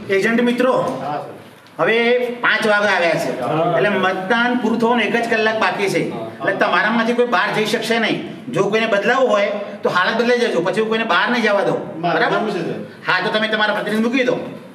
agent મિત્રો હવે 5 વાગે આવ્યા છે એટલે મતદાન પૂરું થવાનું 1 જ કલાક બાકી છે એટલે તમારામાંથી કોઈ બહાર જઈ શકશે નહીં જો કોઈને બદલાવવું હોય તો હાલત બદલાઈ જજો પછી કોઈને બહાર નહીં જવા દો બરાબર હા તો તમે તમારા પ્રતિનિધિ મૂકી દો